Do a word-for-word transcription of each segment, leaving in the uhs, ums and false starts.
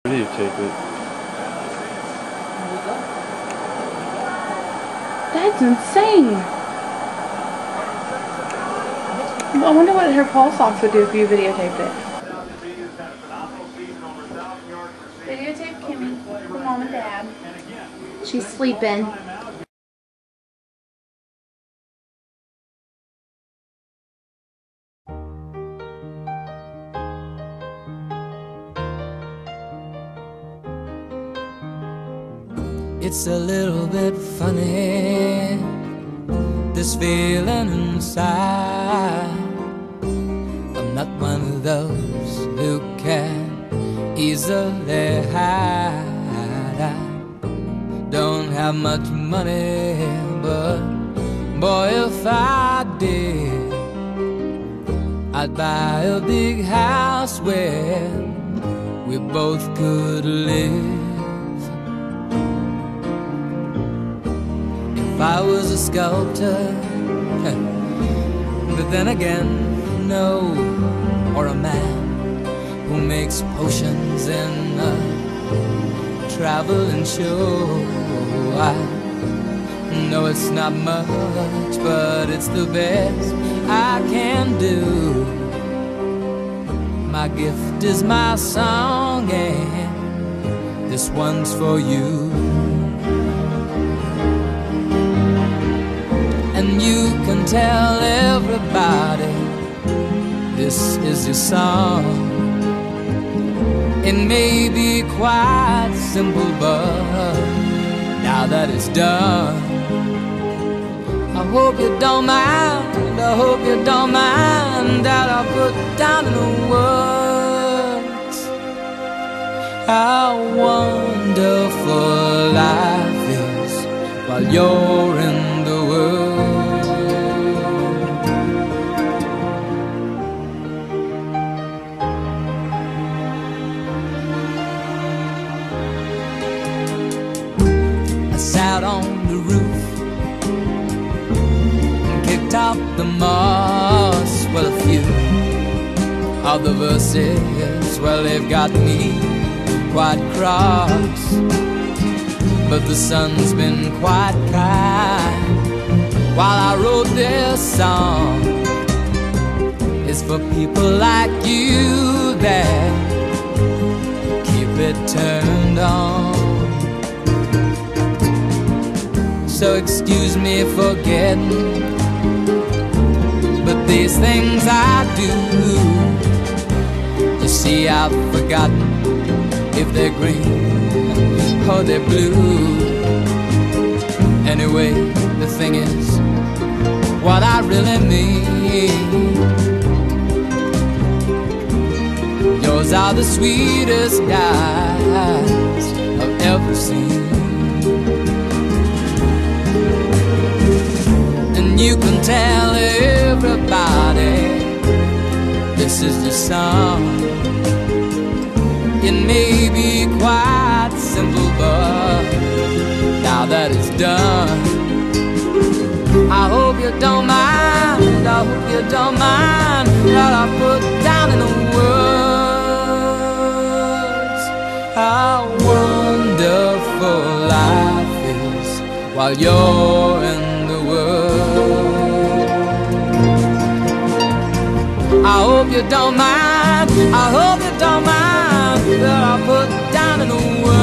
Videotape it. That's insane. I wonder what her pulse ox would do if you videotaped it. Videotape Kimmie for mom and dad. She's sleeping. It's a little bit funny, this feeling inside. I'm not one of those who can easily hide. I don't have much money, but boy, if I did, I'd buy a big house where we both could live. If I was a sculptor, but then again, no, or a man who makes potions in a traveling show. I know it's not much, but it's the best I can do. My gift is my song, and this one's for you. And you can tell everybody this is your song. It may be quite simple, but now that it's done, I hope you don't mind, I hope you don't mind that I put down in the words how wonderful life is while you're in the world. I sat on the roof and kicked out the moss. Well, a few of the verses, well, they've got me quite cross. But the sun's been quite kind while I wrote this song. It's for people like you that keep it turned on. So excuse me for getting, but these things I do, you see, I've forgotten if they're green or they're blue. Anyway, the thing is, what I really mean, yours are the sweetest eyes I've ever seen. And you can tell everybody this is the song. It may be quite simple, but now that it's done, I hope you don't mind, I hope you don't mind that I put down in the words how wonderful life is while you're in the world. I hope you don't mind, I hope you don't mind that I put down in the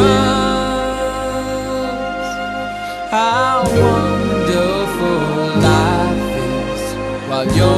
words how wonderful life is while you're